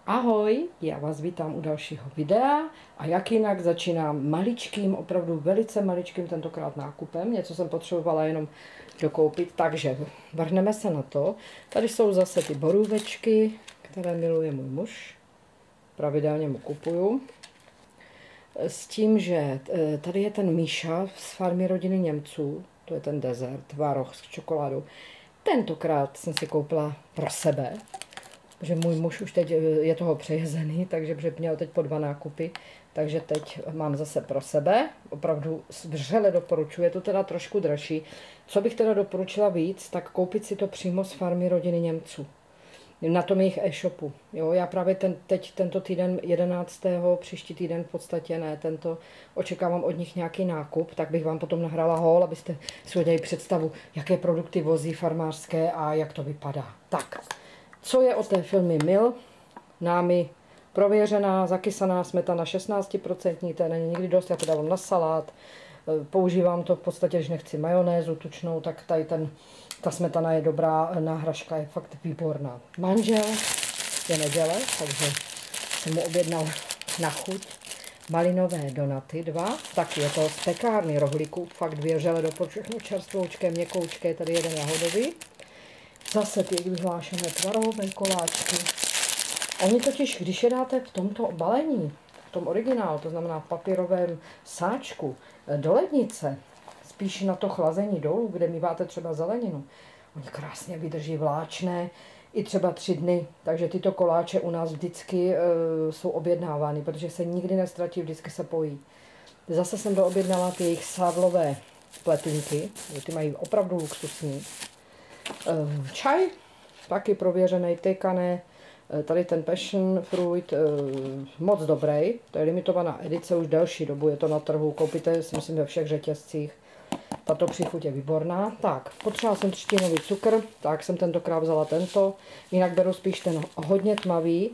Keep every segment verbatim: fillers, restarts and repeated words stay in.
Ahoj, já vás vítám u dalšího videa a jak jinak začínám maličkým, opravdu velice maličkým tentokrát nákupem. Něco jsem potřebovala jenom dokoupit, takže vrhneme se na to. Tady jsou zase ty borůvečky, které miluje můj muž. Pravidelně mu kupuju. S tím, že tady je ten Míša z farmy rodiny Němců, to je ten dezert, tvaroh s čokoládou. Tentokrát jsem si koupila pro sebe, že můj muž už teď je toho přejezený, takže měl teď po dva nákupy, takže teď mám zase pro sebe, opravdu vřele doporučuji, je to teda trošku dražší. Co bych teda doporučila víc, tak koupit si to přímo z farmy rodiny Němců, na tom jejich e-shopu. Jo, já právě ten, teď tento týden jedenáctého příští týden v podstatě ne, tento očekávám od nich nějaký nákup, tak bych vám potom nahrála haul, abyste si udělali představu, jaké produkty vozí farmářské a jak to vypadá. Tak. Co je od té firmy Mil? Námi prověřená, zakysaná smetana šestnáct procent, to není nikdy dost, já to dávám na salát, používám to v podstatě, když nechci majonézu tučnou, tak tady ten, ta smetana je dobrá, náhražka je fakt výborná. Manžel je neděle, takže jsem mu objednal na chuť malinové donaty, dva, tak je to z pekárny Rohlíku, fakt dvě žele doporučuji, čerstvoučké, měkoučké, tady jeden jahodový. Zase ty vyhlášené tvarohové koláčky. Oni totiž, když je dáte v tomto balení, v tom originálu, to znamená v papírovém sáčku, do lednice, spíš na to chlazení dolů, kde míváte třeba zeleninu, oni krásně vydrží vláčné i třeba tři dny. Takže tyto koláče u nás vždycky e, jsou objednávány, protože se nikdy nestratí, vždycky se pojí. Zase jsem doobjednala ty jejich sádlové pletinky, ty mají opravdu luxusní. Čaj, taky prověřený, tejkané, tady ten passion fruit, moc dobrý, to je limitovaná edice, už delší dobu je to na trhu, koupíte si myslím ve všech řetězcích, tato příchuť je výborná. Tak, potřebovala jsem třtinový cukr, tak jsem tentokrát vzala tento, jinak beru spíš ten hodně tmavý,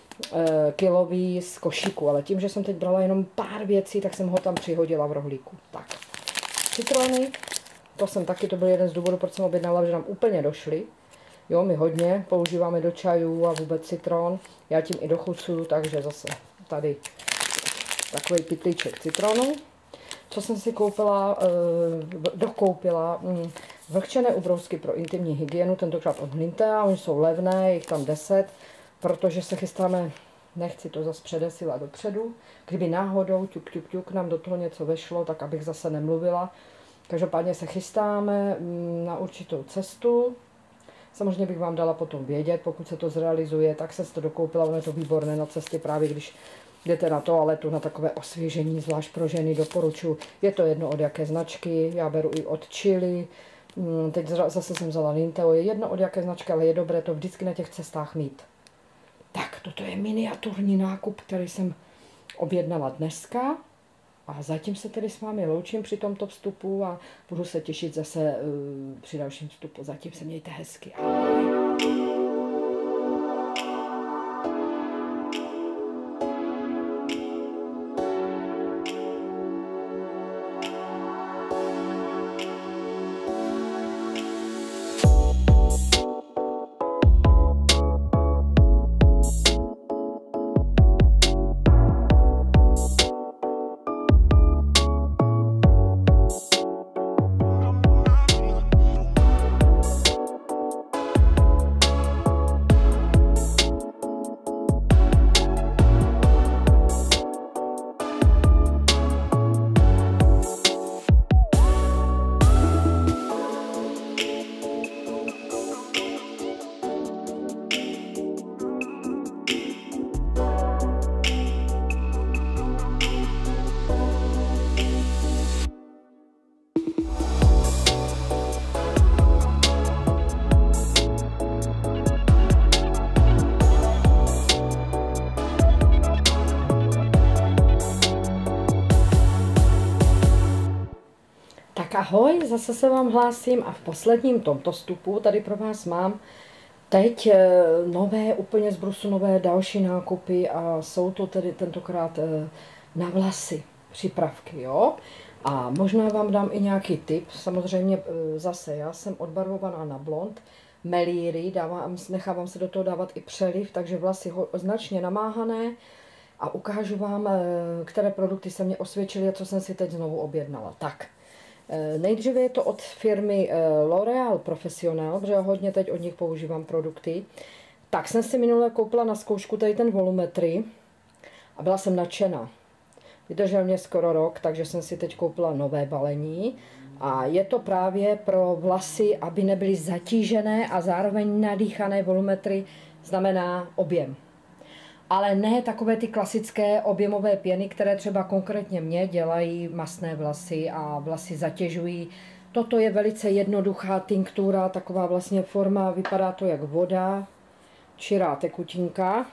kilový z košíku, ale tím, že jsem teď brala jenom pár věcí, tak jsem ho tam přihodila v rohlíku. Tak, citrony. To jsem taky, to byl jeden z důvodů, proč jsem objednala, že nám úplně došly. Jo, my hodně používáme do čajů a vůbec citron. Já tím i dochucuju, takže zase tady takový pytlíček citronu. Co jsem si koupila, eh, dokoupila, hm, vlhčené ubrousky pro intimní hygienu, tentokrát od Hlintea, oni jsou levné, je jich tam deset, protože se chystáme, nechci to zase předesilat dopředu, kdyby náhodou ťuk, ťuk, ťuk nám do toho něco vešlo, tak abych zase nemluvila. Každopádně se chystáme na určitou cestu. Samozřejmě bych vám dala potom vědět, pokud se to zrealizuje, tak se to dokoupila, ono je to výborné na cestě, právě když jdete na toaletu, na takové osvěžení, zvlášť pro ženy, doporučuji. Je to jedno od jaké značky, já beru i od Chili. Teď zase jsem vzala Linteo, je jedno od jaké značky, ale je dobré to vždycky na těch cestách mít. Tak, toto je miniaturní nákup, který jsem objednala dneska. A zatím se tedy s vámi loučím při tomto vstupu a budu se těšit zase uh, při dalším vstupu. Zatím se mějte hezky. Ahoj. Tak ahoj, zase se vám hlásím a v posledním tomto vstupu tady pro vás mám teď nové, úplně z brusu nové další nákupy a jsou to tedy tentokrát na vlasy přípravky, jo. A možná vám dám i nějaký tip, samozřejmě zase já jsem odbarvovaná na blond, melíry, dávám, nechávám se do toho dávat i přeliv, takže vlasy ho, značně namáhané a ukážu vám, které produkty se mě osvědčily a co jsem si teď znovu objednala. Tak, nejdříve je to od firmy L'Oréal Professionnel, protože hodně teď od nich používám produkty. Tak jsem si minule koupila na zkoušku tady ten volumetry a byla jsem nadšená. Vydržel mě skoro rok, takže jsem si teď koupila nové balení. A je to právě pro vlasy, aby nebyly zatížené a zároveň nadýchané volumetry, znamená objem. Ale ne takové ty klasické objemové pěny, které třeba konkrétně mě dělají masné vlasy a vlasy zatěžují. Toto je velice jednoduchá tinktura, taková vlastně forma, vypadá to jak voda, čirá tekutinka.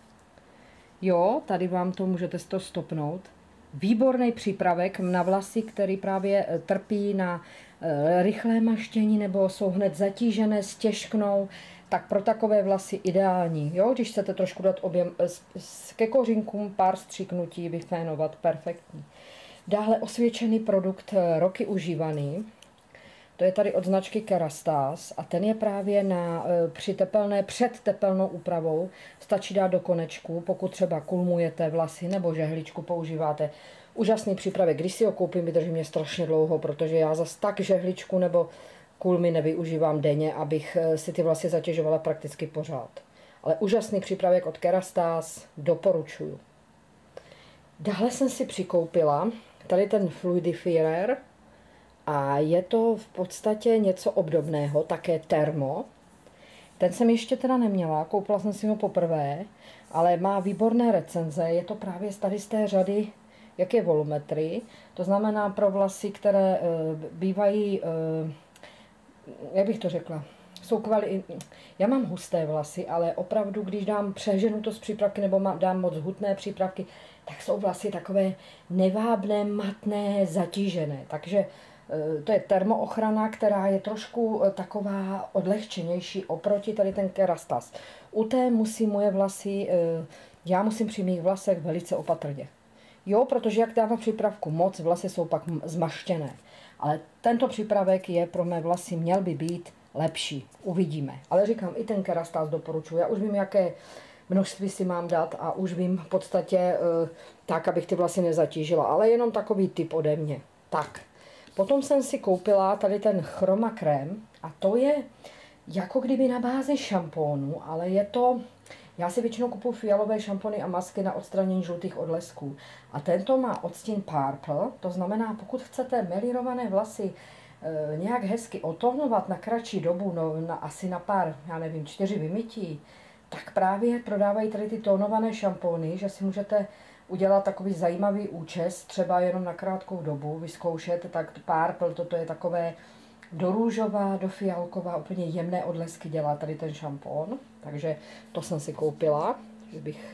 Jo, tady vám to můžete to stopnout. Výborný přípravek na vlasy, který právě trpí na rychlé maštění nebo jsou hned zatížené, stěžknou, tak pro takové vlasy ideální. Jo, když chcete trošku dát objem ke kořínkům, pár stříknutí, vyfénovat, perfektní. Dále osvědčený produkt, roky užívaný. To je tady od značky Kerastase a ten je právě na, při tepelné, před tepelnou úpravou. Stačí dát do konečku, pokud třeba kulmujete vlasy nebo žehličku používáte. Úžasný přípravek, když si ho koupím, vydrží mě strašně dlouho, protože já zas tak žehličku nebo kulmy nevyužívám denně, abych si ty vlasy zatěžovala prakticky pořád. Ale úžasný přípravek od Kerastase, doporučuju. Dále jsem si přikoupila tady ten Fluidifierer. A je to v podstatě něco obdobného, také termo. Ten jsem ještě teda neměla, koupila jsem si ho poprvé, ale má výborné recenze. Je to právě tady z té řady, jak je volumetry. To znamená pro vlasy, které e, bývají, e, jak bych to řekla, jsou kvali... Já mám husté vlasy, ale opravdu, když dám přeženu to z přípravky nebo mám, dám moc hutné přípravky, tak jsou vlasy takové nevábné, matné, zatížené. Takže to je termoochrana, která je trošku taková odlehčenější oproti tady ten Kerastase. U té musí moje vlasy, já musím při mých vlasech velice opatrně. Jo, protože jak dávám přípravku moc, vlasy jsou pak zmaštěné. Ale tento přípravek je pro mé vlasy, měl by být lepší. Uvidíme. Ale říkám, i ten Kerastase doporučuji. Já už vím, jaké množství si mám dát a už vím v podstatě tak, abych ty vlasy nezatížila. Ale jenom takový tip ode mě. Tak. Potom jsem si koupila tady ten Chroma krém a to je jako kdyby na bázi šampónu, ale je to, já si většinou kupuju fialové šampony a masky na odstranění žlutých odlesků. A tento má odstín purple, to znamená, pokud chcete melírované vlasy e, nějak hezky otohnovat na kratší dobu, no, na, asi na pár, já nevím, čtyři vymytí, tak právě prodávají tady ty tónované šampóny, že si můžete udělat takový zajímavý účes, třeba jenom na krátkou dobu, vyzkoušet, tak purple, toto je takové do růžová, do fialková, úplně jemné odlesky dělá tady ten šampón, takže to jsem si koupila, že bych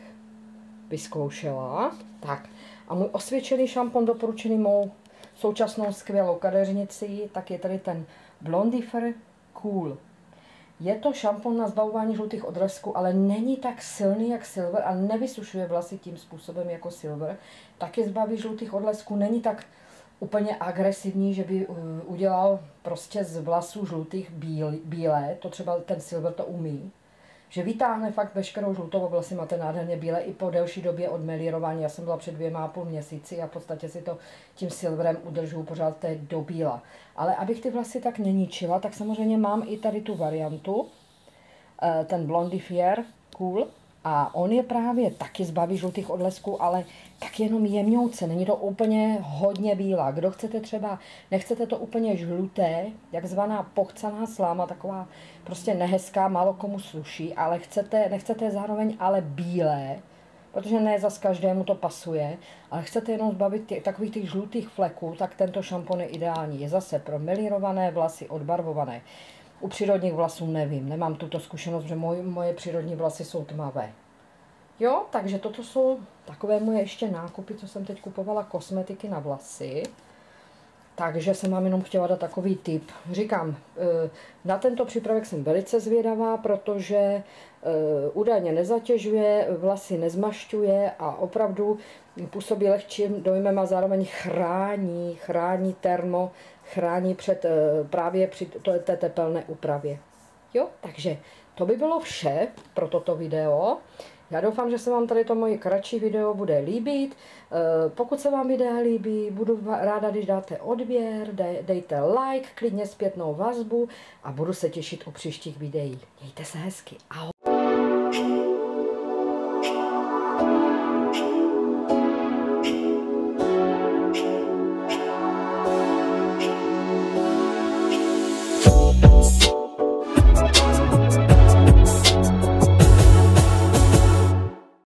vyzkoušela. Tak a můj osvědčený šampon doporučený mou současnou skvělou kadeřnicí, tak je tady ten Blondifer Cool. Je to šampon na zbavování žlutých odlesků, ale není tak silný jak Silver a nevysušuje vlasy tím způsobem jako Silver. Taky zbaví žlutých odlesků, není tak úplně agresivní, že by udělal prostě z vlasů žlutých bíl, bílé, to třeba ten Silver to umí. Že vytáhne fakt veškerou žlutou, vlasy máte nádherně bílé i po delší době od melírování. Já jsem byla před dvěma a půl měsíci a v podstatě si to tím silverem udržuju pořád té do bíla. Ale abych ty vlasy tak neničila, tak samozřejmě mám i tady tu variantu, ten Blondifier Cool. A on je právě taky zbaví žlutých odlesků, ale tak jenom jemňouce, není to úplně hodně bílá. Kdo chcete třeba, nechcete to úplně žluté, jakzvaná pochcaná sláma, taková prostě nehezká, málo komu sluší, ale chcete, nechcete zároveň ale bílé, protože ne zas každému to pasuje, ale chcete jenom zbavit tě, takových těch žlutých fleků, tak tento šampon je ideální. Je zase pro melírované vlasy, odbarvované. U přírodních vlasů nevím, nemám tuto zkušenost, že moje, moje přírodní vlasy jsou tmavé. Jo, takže toto jsou takové moje ještě nákupy, co jsem teď kupovala, kosmetiky na vlasy. Takže jsem vám jenom chtěla dát takový tip. Říkám, na tento přípravek jsem velice zvědavá, protože údajně nezatěžuje, vlasy nezmašťuje a opravdu působí lehčím dojmem a zároveň chrání, chrání termo, chrání před právě při té tepelné úpravě. Jo, takže to by bylo vše pro toto video. Já doufám, že se vám tady to moje kratší video bude líbit. Pokud se vám videa líbí, budu ráda, když dáte odběr, dejte like, klidně zpětnou vazbu a budu se těšit u příštích videí. Mějte se hezky. Ahoj.